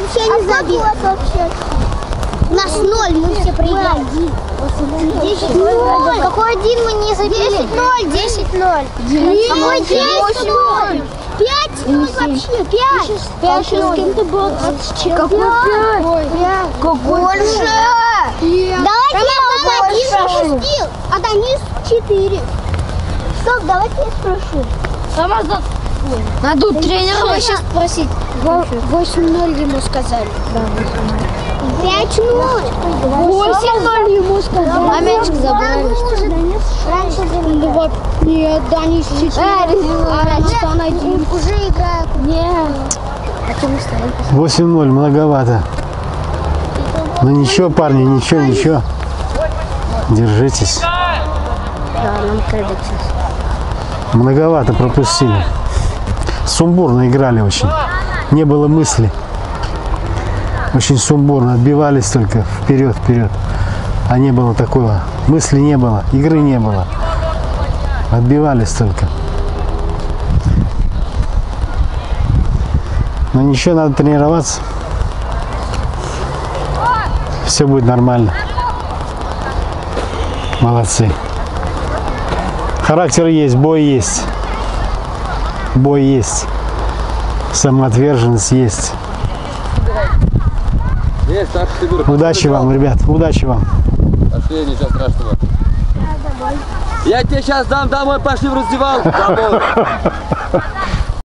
вообще не забил. Нас 0, мы все проиграли. 10-0. Какой один мы не забили? 10-0. 10-0. Какой 10-0? 5-0 вообще. 5. Сейчас с кем-то был. Какой 5? Больше. Давайте я вам 1 пропустил, а Данис 4. Стоп, давайте я спрошу. Надо тренера сейчас спросить. 8-0 ему сказали. Да, 5-0. 8-0 ему сказали. А мячик забрали. Раньше нет, Данис 4. А раньше он 1. Уже играет. Нет. 8-0, многовато. Ну ничего, парни, ничего. Держитесь. Да, нам кажется. Многовато пропустили. Сумбурно играли очень. Не было мысли. Очень сумбурно. Отбивались только вперед. А не было такого. Мысли не было. Игры не было. Отбивались только. Но ничего, надо тренироваться. Все будет нормально. Молодцы. Характер есть, бой есть. Бой есть. Самоотверженность есть. Удачи вам, ребят. Удачи вам. Пошли, ничего страшного. Я тебе сейчас дам домой, пошли в раздевалку. Домой.